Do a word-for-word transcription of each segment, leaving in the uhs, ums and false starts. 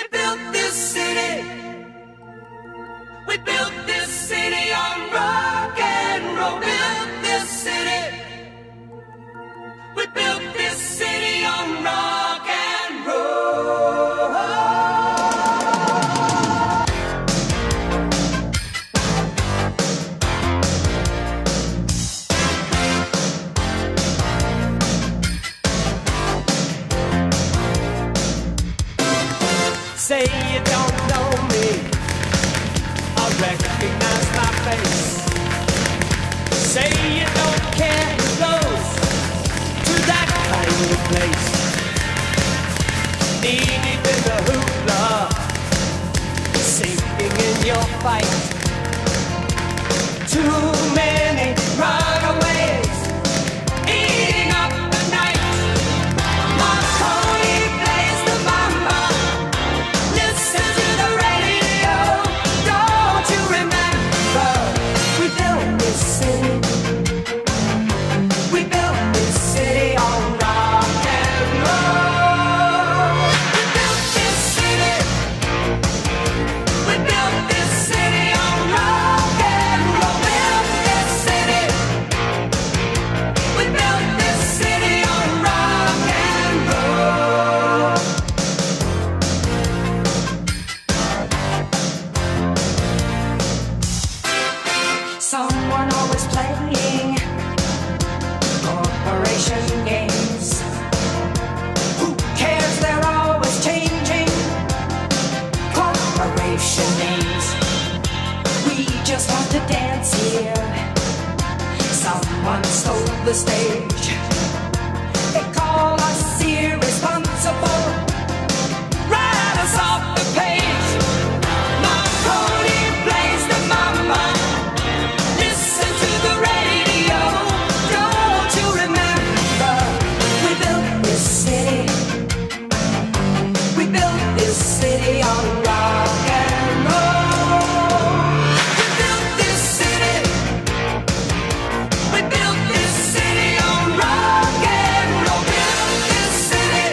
built this city. We built this city on rock and roll. Built this city. We built this city on rock and roll. Say you don't know me, I recognize my face. Say you don't care who goes to that kind of place. Knee deep in the hoopla, sinking in your fight. Too many runaways eating up the night. Marconi plays the mama. Listen to the radio. Don't you remember? We built this city. We built this city on rock and roll. We built this city. We built this city on rock and roll. Built this city. We built this city on rock and roll. Someone always playing corporation games. Who cares? They're always changing corporation names. We just want to dance here. Someone stole the stage. They call us irresponsible. Write us off the page. Marconi plays the mama. Listen to the radio. Don't you remember? We built this city. We built this city on rock and roll. We built this city. We built this city on rock and roll. Built this city.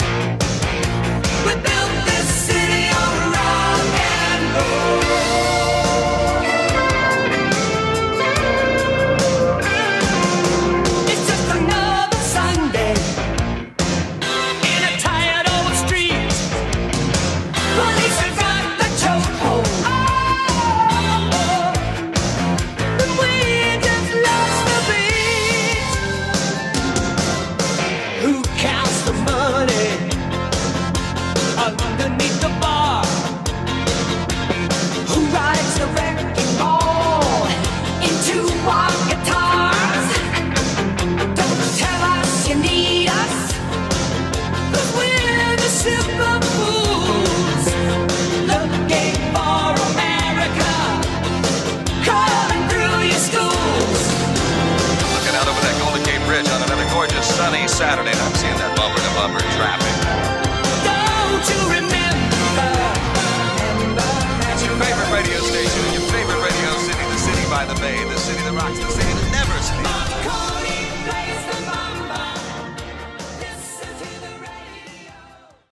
We built this city on rock and roll. It's just another Sunday in a tired old street. Police have got the chokehold. Oh, and we just lost the beat. Who counts the money underneath the bar? Who rides the wrecking ball into our guitars? Don't tell us you need us, 'cause we're the super fools looking for America, crawling through your schools. Looking out over that Golden Gate Bridge on another gorgeous sunny Saturday, and I'm seeing that bumper to bumper traffic. Don't you remember? Remember? It's your favorite radio station, your favorite radio city, the city by the bay, the city that rocks, the city that never sleeps.